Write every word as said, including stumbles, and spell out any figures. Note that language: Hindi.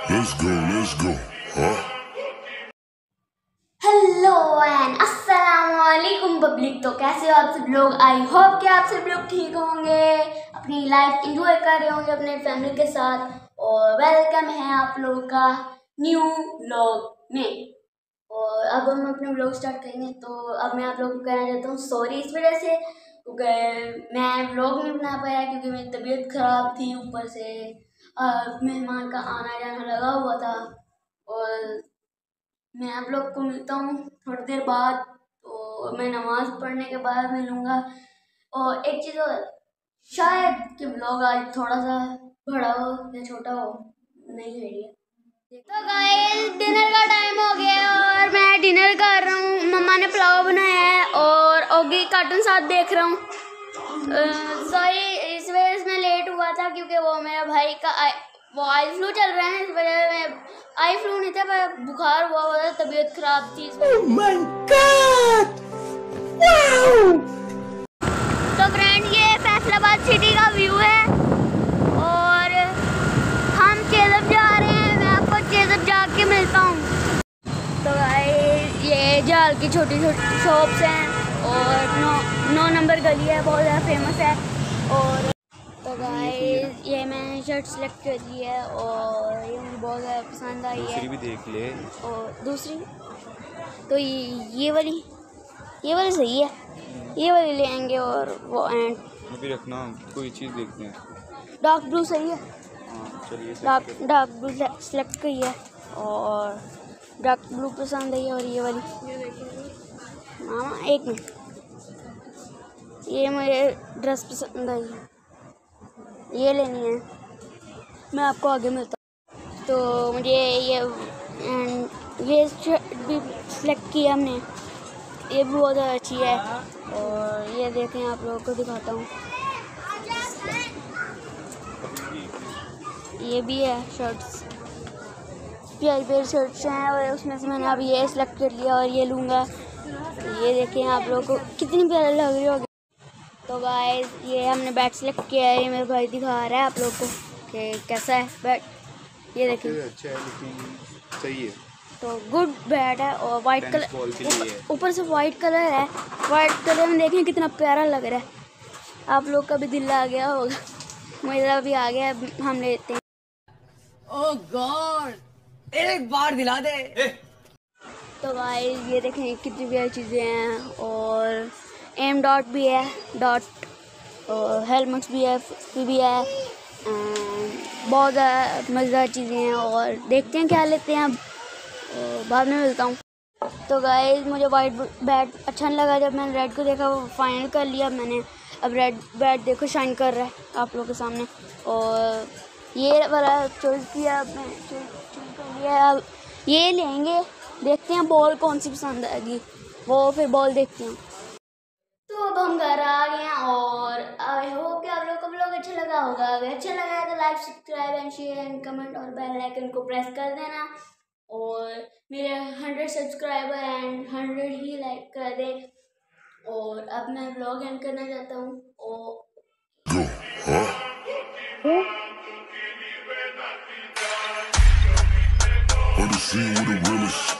Let's go, let's go. Huh? Hello and अस्सलाम वालेकुम पब्लिक। तो कैसे हो आप सब लोग? आई होप कि आप सब लोग ठीक होंगे, अपनी लाइफ एंजॉय कर रहे होंगे अपने फैमिली के साथ। और वेलकम है आप लोगों का न्यू व्लॉग में। और अब हम अपने व्लॉग स्टार्ट करेंगे। तो अब मैं आप लोगों को कहना चाहता हूँ सॉरी इस वजह से, क्योंकि मैं व्लॉग नहीं बना पाया क्योंकि मेरी तबीयत ख़राब थी, ऊपर से मेहमान का आना जाना लगा हुआ था। और मैं आप लोग को मिलता हूँ थोड़ी देर बाद, तो मैं नमाज़ पढ़ने के बाद मिलूँगा। और एक चीज़ और, शायद कि व्लॉग आज थोड़ा सा बड़ा हो या छोटा हो, नहीं आइडिया। तो गाइस डिनर का टाइम हो गया है और मैं डिनर कर रहा हूँ। मम्मा ने पुलाव बनाया है और ओगी कार्टून साथ देख रहा हूँ। सॉरी इस वजह से मैं लेट हुआ था क्योंकि वो मेरा भाई का आई वो आई फ्लू चल रहा है। इस वजह में आई फ्लू नहीं था पर बुखार हुआ हुआ था, तबीयत खराब थी। oh my God! wow! तो फ्रेंड ये फैसलाबाद सिटी का व्यू है और हम चेज़अप जा रहे हैं। मैं आपको चेज़अप जाके मिलता हूँ। तो गाइस ये जाल की छोटी छोटी शॉप्स हैं और नौ नौ नंबर गली है, बहुत ज़्यादा फेमस है। और तो गाइस ये मैंने शर्ट सेलेक्ट कर ली है और ये मुझे बहुत ज़्यादा पसंद आई है। दूसरी भी देख ले। और दूसरी तो ये ये वाली ये वाली सही है, ये वाली लेंगे। और वो एंड अभी रखना, कोई चीज़ देखते हैं। डार्क ब्लू सही है। हाँ चलिए, डार्क डार्क ब्लू सेलेक्ट की है और डार्क ब्लू पसंद आई है। और ये वाली मामा एक मिनट, ये मुझे ड्रेस पसंद आई है, ये लेनी है। मैं आपको आगे मिलता हूँ। तो मुझे ये एंड ये शर्ट भी सेलेक्ट किया हमने, ये भी बहुत अच्छी है। और ये देखें, आप लोगों को दिखाता हूँ, ये भी है शर्ट्स, प्यारी प्यारी शर्ट्स हैं। और उसमें से मैंने अब ये सेलेक्ट कर लिया और ये लूँगा। ये देखें आप लोगों को कितनी प्यारी लग रही होगी। तो गाइस ये हमने बैट सेलेक्ट किया है, ये मेरा भाई दिखा रहा है आप लोग को कि कैसा है बैट। ये देखिए अच्छा है लेकिन सही है। तो गुड बैट है और वाइट कलर, ऊपर से वाइट कलर है। वाइट कलर में देखें कितना प्यारा लग रहा है। आप लोग का भी दिल आ गया होगा, मेरा भी आ गया। हम लेते हैं। ओह गॉड, एक बार दिला दे। तो गाइस ये देखें कितनी प्यारी चीज़ें हैं। और एम डॉट भी है, डॉट और हेलमेट्स भी है, भी है। बहुत ज़्यादा मज़ेदार चीज़ें हैं और देखते हैं क्या लेते हैं। अब बाद में मिलता हूँ। तो गाइस मुझे वाइट बैट अच्छा नहीं लगा, जब मैंने रेड को देखा वो फाइनल कर लिया मैंने। अब रेड बैट देखो शाइन कर रहा है आप लोगों के सामने। और ये वाला चॉइस किया, अब मैं चॉइस कर लिया। अब ये लेंगे, देखते हैं बॉल कौन सी पसंद आएगी, वो फिर बॉल देखते हैं। तो अब हम घर आ गए हैं और आई होप कि आप लोगों को व्लॉग अच्छा लगा होगा। अगर अच्छा लगा है तो like, subscribe and share and comment और बेल आइकन को प्रेस कर देना। और मेरे हंड्रेड सब्सक्राइबर एंड हंड्रेड ही लाइक कर दें। और अब मैं व्लॉग एंड करना चाहता हूँ। और Go. Huh? On the scene with the realest.